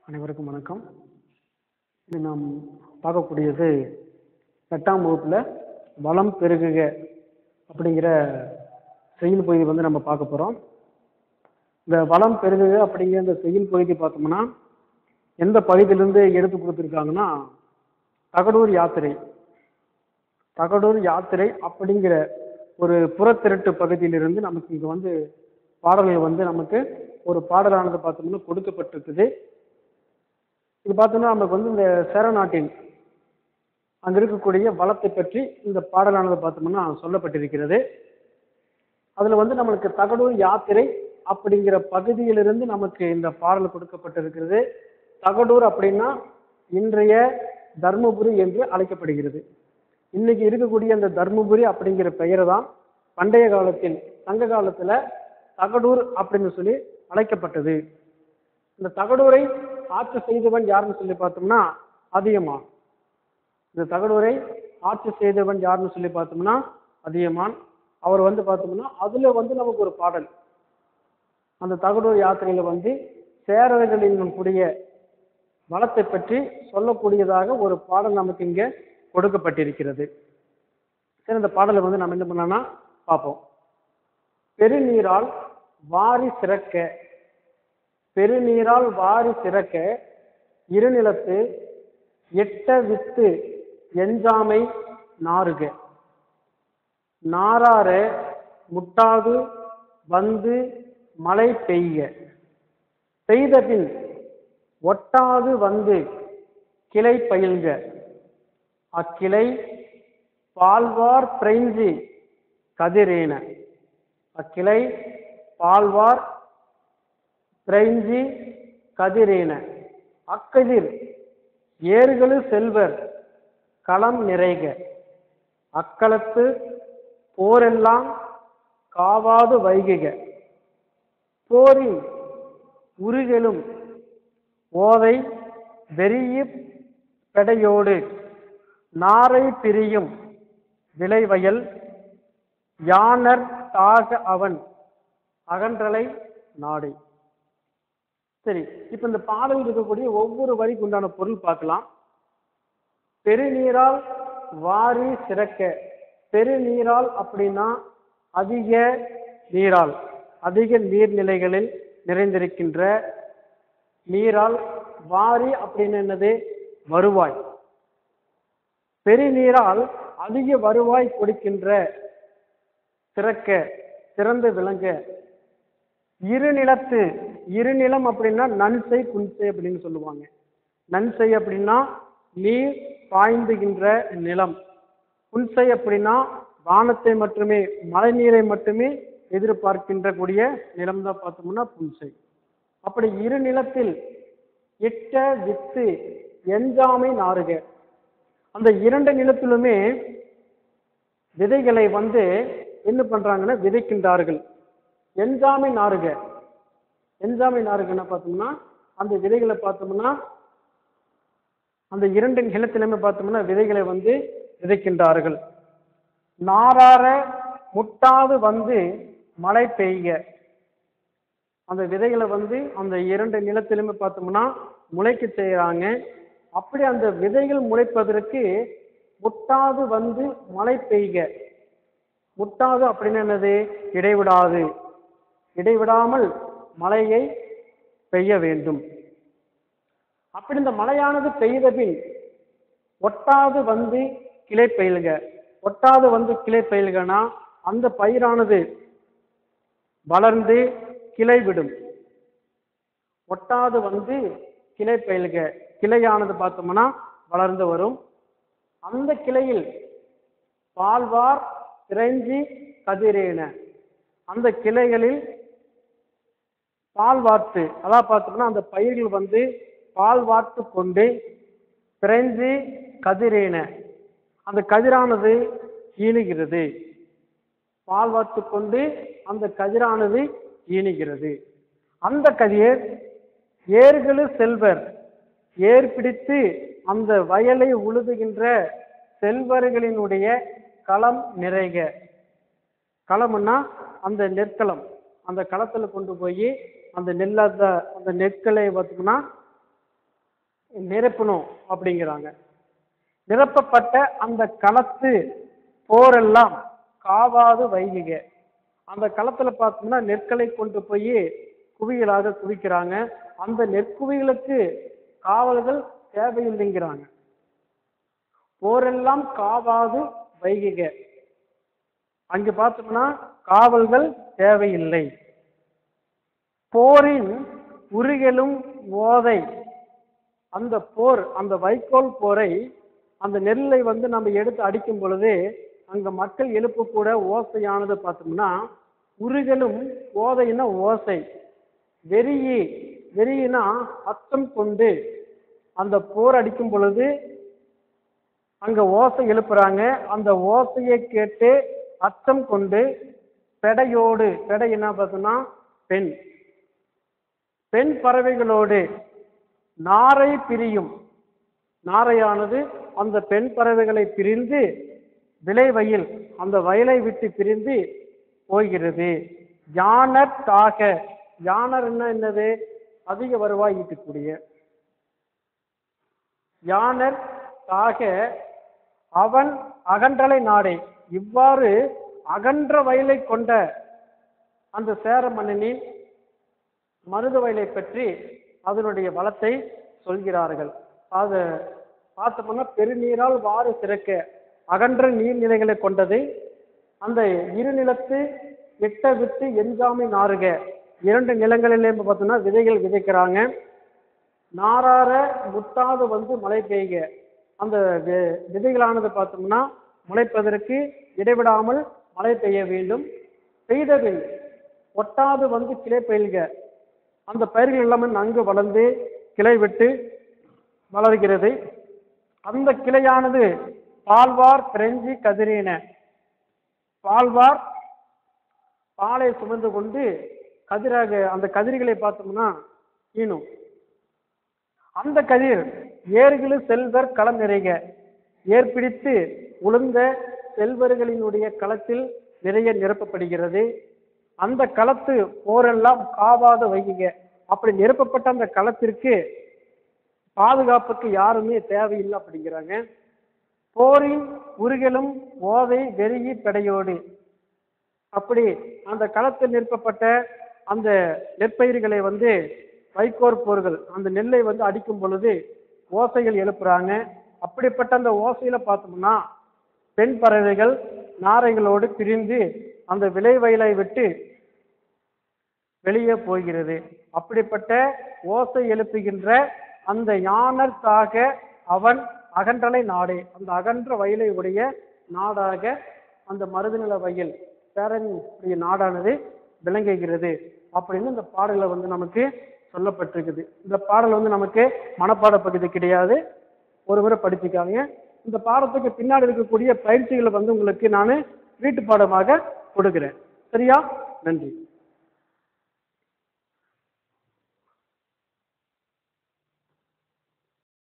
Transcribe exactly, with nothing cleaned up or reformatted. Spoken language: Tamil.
அனைவருக்கும் வணக்கம். இது நாம் பார்க்கக்கூடியது எட்டாம் வகுப்புல வளம் பெருகுக அப்படிங்கிற செய்யுள் பகுதி வந்து நம்ம பார்க்க போறோம். இந்த வளம் பெருகுக அப்படிங்கிற இந்த செய்யுள் பகுதி பார்த்தோம்னா எந்த பகுதியிலிருந்து எடுத்து கொடுத்துருக்காங்கன்னா தகடூர் யாத்திரை தகடூர் யாத்திரை அப்படிங்கிற ஒரு புறத்திரட்டு பகுதியிலிருந்து நமக்கு இங்க வந்து பாடல்கள் வந்து நமக்கு ஒரு பாடலானது பார்த்தோம்னா கொடுக்கப்பட்டிருக்குது. இது பார்த்தோம்னா நமக்கு வந்து இந்த சேர நாட்டின் அங்க இருக்கக்கூடிய வளத்தை பற்றி இந்த பாடலானது பார்த்தோம்னா சொல்லப்பட்டிருக்கிறது. அதுல வந்து நம்மளுக்கு தகடூர் யாத்திரை அப்படிங்கிற பகுதியிலிருந்து நமக்கு இந்த பாடல் கொடுக்கப்பட்டிருக்கிறது. தகடூர் அப்படின்னா இன்றைய தர்மபுரி என்று அழைக்கப்படுகிறது. இன்னைக்கு இருக்கக்கூடிய அந்த தர்மபுரி அப்படிங்கிற பெயரை தான் பண்டைய காலத்தில் சங்க காலத்துல தகடூர் அப்படின்னு சொல்லி அழைக்கப்பட்டது. இந்த தகடூரை ஆட்சி செய்தவன் யாருன்னு சொல்லி பார்த்தோம்னா அதியமான். இந்த தகடூரை ஆட்சி செய்தவன் யாருன்னு சொல்லி பார்த்தோம்னா அதியமான். அவர் வந்து பார்த்தோம்னா அதுல வந்து நமக்கு ஒரு பாடல் அந்த தகடூர் யாத்திரையில வந்து சேரர்களின் கூடிய வளத்தை பற்றி சொல்லக்கூடியதாக ஒரு பாடல் நமக்கு இங்க கொடுக்கப்பட்டிருக்கிறது. சரி, இந்த பாடலை வந்து நம்ம என்ன பண்ணலாம்னா பார்ப்போம். பெருநீரால் வாரி சிறக்க பெருநீரால் வாரி சிறக்க இருநிலத்து எட்ட வித்து எஞ்சாமை நாறுக நாரார முட்டாது வந்து மழை பெய்ய பெய்த பின் ஒட்டாது வந்து கிளை பயில்க அக்கிளை பால்வார் பிரைஞ்சி கதிரேன அக்கிளை பால்வார் பிரைஞ்சி கதிரேன அக்கதிர் ஏறுகளு செல்வர் களம் நிறைக அக்களத்து போரெல்லாம் காவாது வைகுக போரின் உருகெலும் ஓதை வெறியி பெடையோடு நாரை பிரியும் விளைவயல் யானர் தாக அவன் அகன்றலை நாடு. சரி, இப்ப இந்த பாடல் இருக்கக்கூடிய ஒவ்வொரு வரிக்கு உண்டான பொருள் பார்க்கலாம். பெருநீரால் வாரி சிறக்க பெருநீரால் அப்படின்னா அதிக நீரால் அதிக நீர்நிலைகளில் நிறைந்திருக்கின்ற நீரால் வாரி அப்படின்னு என்னது வருவாய். பெருநீரால் அதிக வருவாய் கொடுக்கின்ற சிறக்க சிறந்து விளங்க இருநிலத்து இருநிலம் அப்படின்னா நன்சை புன்சை அப்படின்னு சொல்லுவாங்க. நன்சை அப்படின்னா நீர் பாய்ந்துகின்ற நிலம். புன்சை அப்படின்னா வானத்தை மட்டுமே மழை நீரை மட்டுமே எதிர்பார்க்கின்ற கூடிய நிலம் தான் பார்த்தோம்னா புன்சை. அப்படி இரு நிலத்தில் இட்ட வித்து எஞ்சாமை நாறுக அந்த இரண்டு நிலத்திலுமே விதைகளை வந்து என்ன பண்றாங்கன்னா விதைக்கின்றார்கள். எஞ்சாமை நாறுக எஞ்சாமை நாறுகன்னா பார்த்தோம்னா அந்த விதைகளை பார்த்தோம்னா அந்த இரண்டு நிலத்திலுமே பார்த்தோம்னா விதைகளை வந்து விதைக்கின்றார்கள். நாரார முட்டாது வந்து மழை பெய்ய அந்த விதைகளை வந்து அந்த இரண்டு நிலத்திலுமே பார்த்தோம்னா முளைக்க செய்யறாங்க. அப்படி அந்த விதைகள் முளைப்பதற்கு முட்டாது வந்து மழை பெய்க முட்டாது அப்படின்னு என்னது இடைவிடாது இடைவிடாமல் மழையை பெய்ய வேண்டும். அப்படி இந்த மழையானது பெய்த பின் ஒட்டாது வந்து கிளை பயில்க ஒட்டாது வந்து கிளை பயில்கனா அந்த பயிரானது வளர்ந்து கிளை விடும். ஒட்டாது வந்து கிளை பயில்க கிளையானது பார்த்தோம்னா வளர்ந்து வரும். அந்த கிளையில் பால்வார் திரைஞ்சி கதிரேன அந்த கிளைகளில் பால் வார்த்து அதான் பார்த்தோம்னா அந்த பயிர்கள் வந்து பால் வார்த்து கொண்டு திரைஞ்சி கதிரேன அந்த கதிரானது ஈணுகிறது. பால் வார்த்து கொண்டு அந்த கதிரானது ஈணுகிறது. அந்த கதிர் ஏர்களு செல்வர் ஏர் பிடித்து அந்த வயலை உழுதுகின்ற செல்வர்களினுடைய களம் நிறைக களம்னா அந்த நெற்களம் அந்த களத்துல கொண்டு போய் அந்த நெல்ல அந்த நெற்களை பார்த்தோம்னா நிரப்பணும் அப்படிங்கிறாங்க. நிரப்பப்பட்ட அந்த களத்து போரெல்லாம் காவாது வைகுக. அந்த களத்துல பார்த்தோம்னா நெற்களை கொண்டு போய் குவியலாக குவிக்கிறாங்க. அந்த நெற்குவிகளுக்கு காவல்கள் தேவையில்லைங்கிறாங்க. போரெல்லாம் காவாது வைகுக. அங்கு பார்த்தோம்னா காவல்கள் தேவையில்லை. போரின் உருகலும் ஓதை. அந்த போர், அந்த வைக்கோல் போரை, அந்த நெல்லை வந்து நம்ம எடுத்து அடிக்கும் பொழுது அங்க மக்கள் எழுப்பக்கூட ஓசையானது பார்த்தோம்னா உருகலும், ஓதைன்னா ஓசை, வெறியி, வெறியினா அச்சம் கொண்டு அந்த போர் அடிக்கும் பொழுது அங்க ஓசை எழுப்புறாங்க. அந்த ஓசையை கேட்டு அச்சம் கொண்டு பெடையோடு, பெடை என்ன பார்த்தோம்னா பெண், பெண் பறவைகளோடு நாரை பிரியும். நாரையானது அந்த பெண் பறவைகளை பிரிந்து விளைவயல், அந்த வயலை விட்டு பிரிந்து போகிறது. யானர் தாக. யானர் என்ன என்னது? அதிக வருவாய் ஈட்டக்கூடிய. யானர் தாக அவன் அகன்றலை நாடே. இவ்வாறு அகன்ற வயலை கொண்ட அந்த சேர மன்னனின் மருத வயலை பற்றி அதனுடைய வளத்தை சொல்கிறார்கள். அது பார்த்தோம்னா பெருநீரால் வாறு சிறக்க அகன்ற நீர்நிலைகளை கொண்டது. அந்த இரு நிலத்து எட்ட விட்டு எஞ்சாமை நாறுக. இரண்டு நிலங்களிலே பார்த்தோம்னா விதைகள் விதைக்கிறாங்க. நாரார முட்டாது வந்து மழை பெய்க. அந்த விதைகளானது பார்த்தோம்னா முளைப்பதற்கு இடைவிடாமல் மழை பெய்ய வேண்டும். பெய்தபின் ஒட்டாது வந்து கிளை பயில்க. அந்த பயிர்கள் எல்லாமே நன்கு வளர்ந்து கிளை விட்டு வளர்கிறது. அந்த கிளையானது பால்வார் பிரெஞ்சி கதிரின. பால்வார் பாலை சுமந்து கொண்டு கதிராக அந்த கதிர்களை பார்த்தோம்னா ஈனும். அந்த கதிர் ஏறுகளு செல்வர் களம் நிறைக. ஏற்பிடித்து உளுந்த செல்வர்களினுடைய களத்தில் நிறைய நிரப்பப்படுகிறது. அந்த களத்து போரெல்லாம் காவாத வைகுக. அப்படி நிரப்பப்பட்ட அந்த களத்திற்கு பாதுகாப்புக்கு யாருமே தேவையில்லை அப்படிங்கிறாங்க. போரின் உருகலும் ஓதை வெறியி பெடையோடு. அப்படி அந்த களத்தில் நிரப்பப்பட்ட அந்த நெற்பயிர்களை வந்து வைக்கோர் போர்கள் அந்த நெல்லை வந்து அடிக்கும் பொழுது ஓசைகள் எழுப்புறாங்க. அப்படிப்பட்ட அந்த ஓசையில பார்த்தோம்னா பெண் பறவைகள் நாரைகளோடு பிரிந்து அந்த விளை வயலை விட்டு வெளியே போகிறது. அப்படிப்பட்ட ஓசை எழுப்புகின்ற அந்த யானர் தாக அவன் அகன்றலை நாடே. அந்த அகன்ற வயலை உடைய நாடாக அந்த மருதநில வயல் சேரனுடைய நாடானது விளங்குகிறது அப்படின்னு இந்த பாடலை வந்து நமக்கு சொல்லப்பட்டிருக்குது. இந்த பாடல் வந்து நமக்கு மனப்பாட பகுதி கிடையாது, ஒரு முறை படிச்சுக்காங்க. இந்த பாடத்துக்கு பின்னாடி இருக்கக்கூடிய பயிற்சிகளை வந்து உங்களுக்கு நான் வீட்டு பாடமாக கொடுக்கிறேன். சரியா? நன்றி.